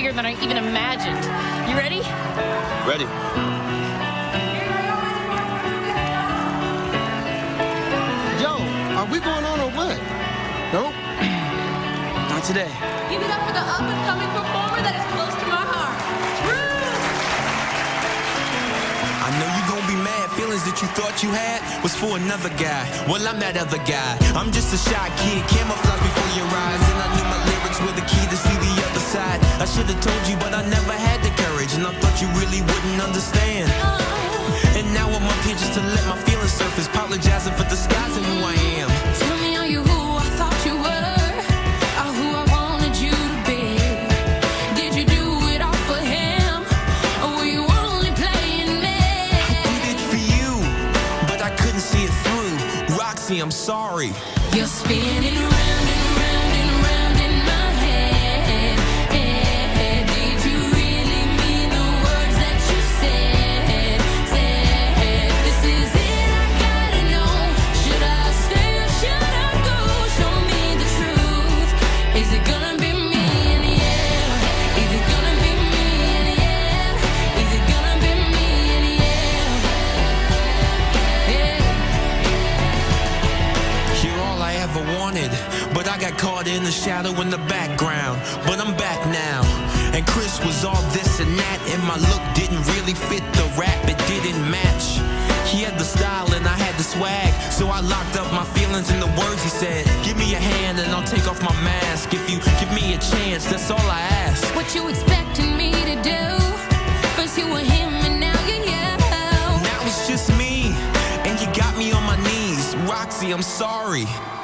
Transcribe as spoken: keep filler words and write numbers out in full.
bigger than I even imagined. You ready? Ready. Yo, are we going on or what? Nope. Not today. Give it up for the up-and-coming performer that is close to my heart. I know you gon' be mad. Feelings that you thought you had was for another guy. Well, I'm that other guy. I'm just a shy kid, camouflage before your eyes. And I knew my lyrics were the key to see the other side. I should've told you, but I never had the courage. And I thought you really wouldn't understand. And now I'm up here just to let my feelings surface, apologizing for disguising who I am. Tell me, are you who I thought you were? Or who I wanted you to be? Did you do it all for him? Or were you only playing me? I did it for you, but I couldn't see it through. Roxy, I'm sorry. You're spinning round and round and round in my head. Did you really mean the words that you said? Said, this is it, I gotta know. Should I stay or should I go? Show me the truth. Is it gonna be me in the end? Is it gonna be me in the end? Is it gonna be me in the end? Yeah. You're all I ever wanted, but I got caught in the shadow in the background. But I'm back now, and Chris was all this and that, and my look didn't really fit the rap, it didn't match. He had the style and I had the swag, so I locked up my feelings in the words he said. Give me a hand and I'll take off my mask. If you give me a chance, that's all I ask. What you expecting me to do? First you were him and now you're you. Now it's just me, and you got me on my knees. Roxy, I'm sorry.